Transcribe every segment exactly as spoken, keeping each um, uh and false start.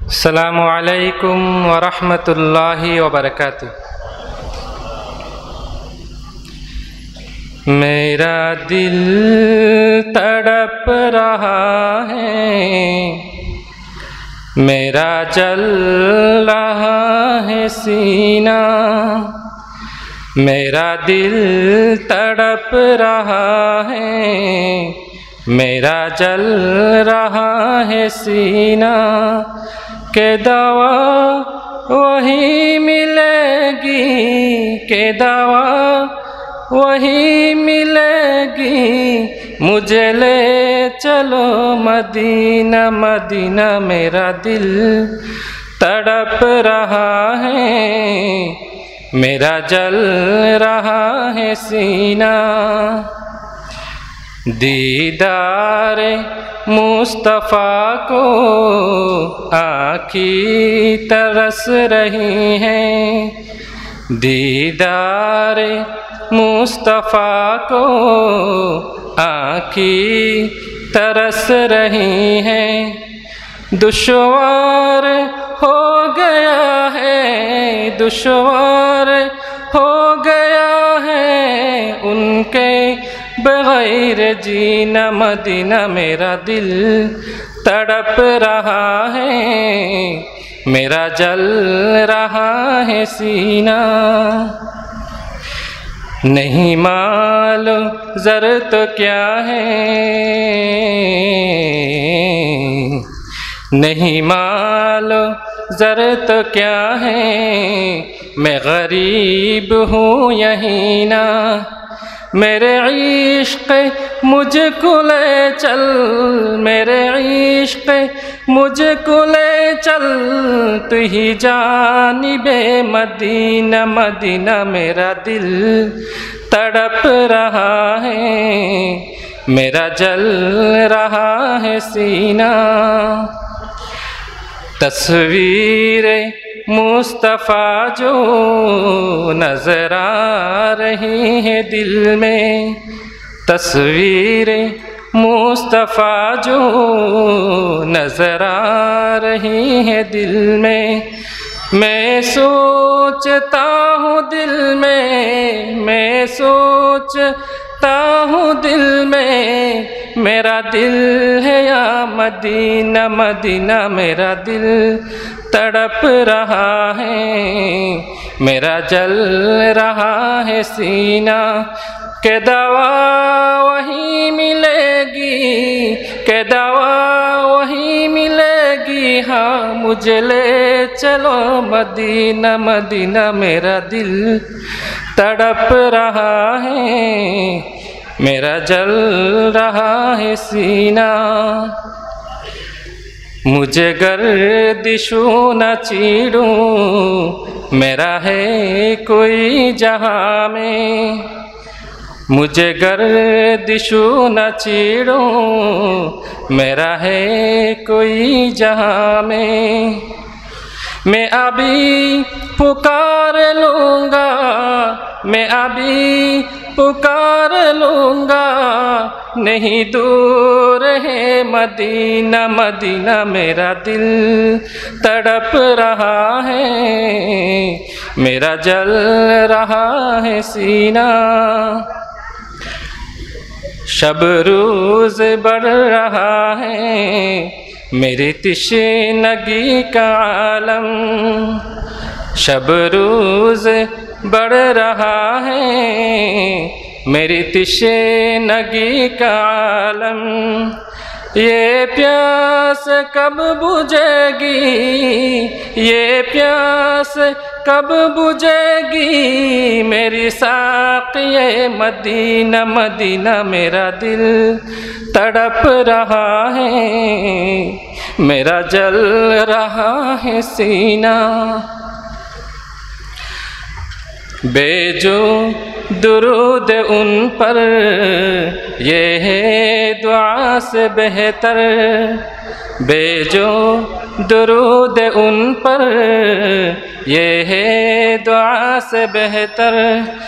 अस्सलामु अलैकुम वरहमतुल्लाहि वबरकातुह। मेरा दिल तड़प रहा है, मेरा जल रहा है सीना। मेरा दिल तड़प रहा है, मेरा जल रहा है सीना। के दवा वही मिलेगी, के दवा वही मिलेगी। मुझे ले चलो मदीना मदीना। मेरा दिल तड़प रहा है, मेरा जल रहा है सीना। दीदार मुस्तफ़ा को आँखी तरस रही हैं। दीदार मुस्तफ़ा को आँखी तरस रही हैं। दुश्वार हो गया है, दुश्वार हो गया है उनके बग़ैर जीना मदीना। मेरा दिल तड़प रहा है, मेरा जल रहा है सीना। नहीं मालूम ज़र तो क्या है, नहीं मालूम ज़र तो क्या है। मैं गरीब हूँ यहीं ना, मेरे इश्क़ मुझको ले चल, मेरे इश्क़ मुझको ले चल। तू ही जानिबे मदीना मदीना। मेरा दिल तड़प रहा है, मेरा जल रहा है सीना। तस्वीर मुस्तफ़ा जो नज़र आ रही है दिल में, तस्वीर मुस्तफ़ा जो नज़र आ रही है दिल में। मैं सोचता हूँ दिल में, मैं सोचता हूँ दिल में। मेरा दिल है या मदीना मदीना। मेरा दिल तड़प रहा है, मेरा जल रहा है सीना। के दवा वही मिलेगी, के दवा वही मिलेगी। हाँ मुझे ले चलो मदीना मदीना। मेरा दिल तड़प रहा है, मेरा जल रहा है सीना। मुझे गर्दिशो न चीड़ूं, मेरा है कोई जहाँ में। मुझे गर्दिशो न चीड़ूं, मेरा है कोई जहाँ में। मैं अभी पुकार लूँगा, मैं अभी पुकार लूँगा। नहीं दूर है मदीना मदीना। मेरा दिल तड़प रहा है, मेरा जल रहा है सीना। शब रोज़ बढ़ रहा है मेरी तिश्नगी का आलम। शब रोज़ बढ़ रहा है मेरी तिश्नगी का आलम। ये प्यास कब बुझेगी, ये प्यास कब बुझेगी। मेरी साक़िए मदीना मदीना। मेरा दिल तड़प रहा है, मेरा जल रहा है सीना। बेजो दुरूद उन पर, ये है दुआ से बेहतर। बेजो दुरूद उन पर, ये है दुआ से बेहतर।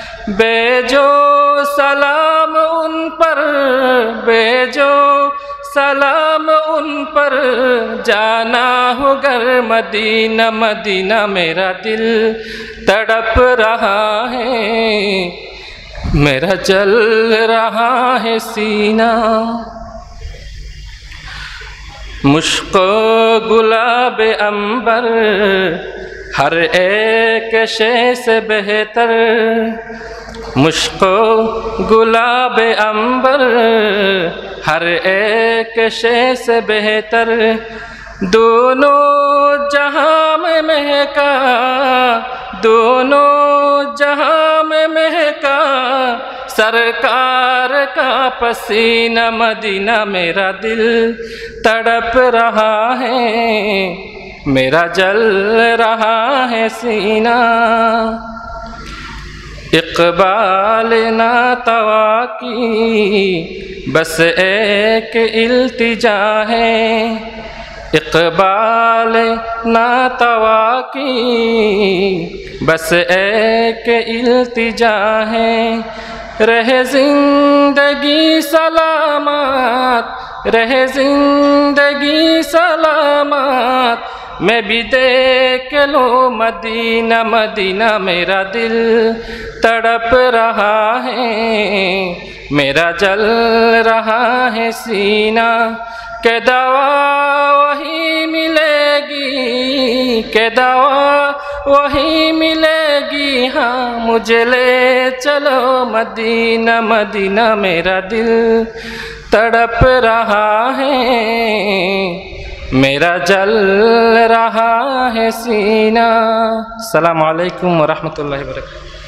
बेजो सलाम उन पर, बेजो सलाम उन पर जाना हो गर मदीना मदीना मेरा दिल तड़प रहा है, मेरा जल रहा है सीना। मुश्को गुलाब अंबर हर एक शे से बेहतर, मुश्को गुलाब अंबर हर एक शे से बेहतर, दोनों जहां में महका दोनों जहां में महका सरकार का पसीना मदीना मेरा दिल तड़प रहा है, मेरा जल रहा है सीना। इक़बाल नातवा की बस एक इल्तिजा है, इक़बाल नातवा की बस एक इल्तिजा है, रहे जिंदगी सलामत रहे जिंदगी सलामत, मैं भी देख लो मदीना मदीना मेरा दिल तड़प रहा है, मेरा जल रहा है सीना। के दवा वही मिलेगी के दवा वही मिलेगी, हाँ मुझे ले चलो मदीना मदीना मेरा दिल तड़प रहा है, मेरा जल रहा है सीना। अस्सलामु अलैकुम व रहमतुल्लाहि व बरकातुहू।